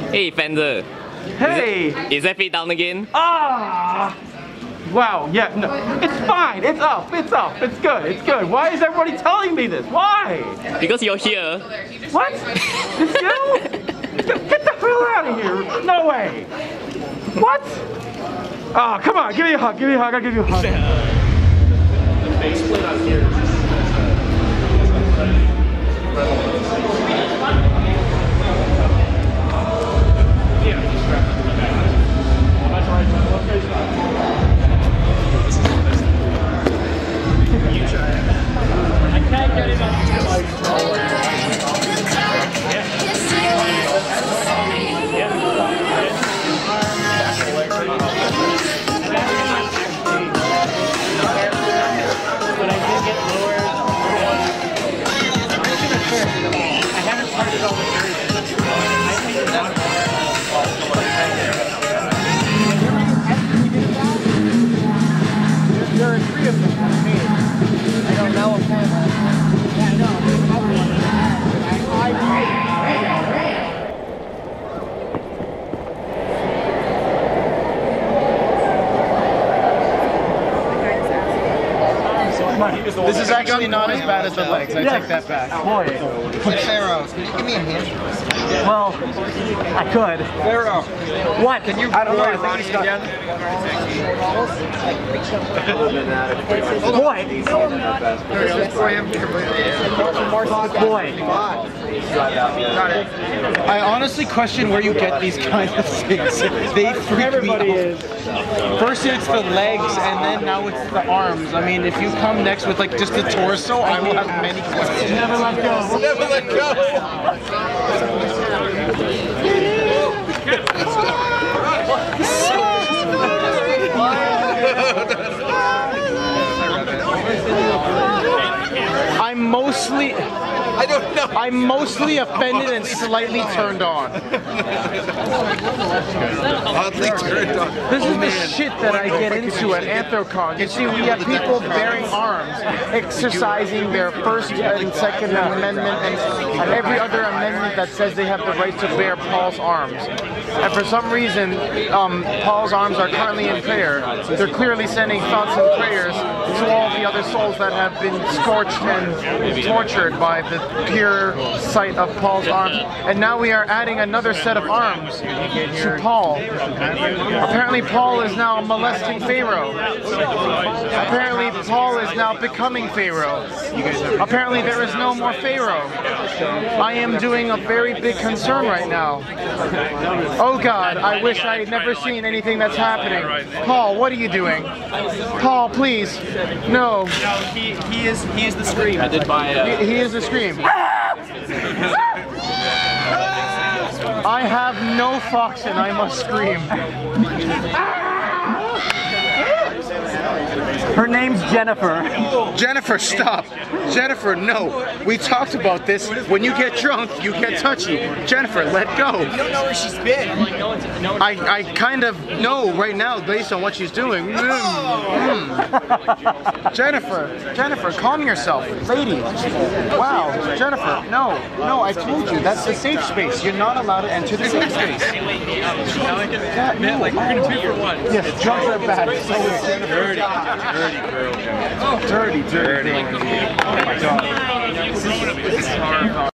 Hey, Fender. Hey! Is that feet down again? Ah! Wow, yeah, no, it's fine, it's up, it's good, it's good. Why is everybody telling me this? Why? Because you're here. What? It's you? Get the hell out of here. No way. What? Oh, come on, give me a hug, I'll give you a hug. The faceplate on here. There are 3 of them made. I don't know if yeah, no, This is actually not as bad as the legs. I take that back. Boy. Pharaoh, can you give me a hand? Well, I could. Pharaoh. What? Can you? I don't know. I think he's got... Boy. I honestly question where you get these kind of things. They freak me out. First it's the legs, and then now it's the arms. I mean, if you come next with like just the torso, I will have many questions. Never let go. Never let go. I'm mostly offended and slightly turned on. Oddly turned on. This is the shit that I get into at Anthrocon. You see, we have people bearing arms, exercising their First and Second Amendment and every other amendment that says they have the right to bear Paul's arms. And for some reason, Paul's arms are currently in prayer. They're clearly sending thoughts and prayers to all the other souls that have been scorched and tortured by the pure sight of Paul's arms. And now we are adding another set of arms to Paul. Apparently Paul is now molesting Pharaoh. Apparently Paul is now becoming Pharaoh. Apparently there is no more Pharaoh. I am doing a very big concern right now. Oh God, I wish I had never seen anything that's happening. Paul, what are you doing? Paul, please. No. he is the Scream. I did buy He is the Scream. I have no fox and I must scream. Her name's Jennifer. Jennifer, stop. Jennifer, no. We talked about this. When you get drunk, you get touchy. Jennifer, let go. You don't know where she's been. I kind of know right now based on what she's doing. Jennifer, calm yourself. Lady. Wow, Jennifer, no, I told you, that's the safe space. You're not allowed to enter the safe space. Like, we're gonna 2 for 1. Yes, drunk are bad. So is Jennifer. Dirty girl. Dirty. Oh my God.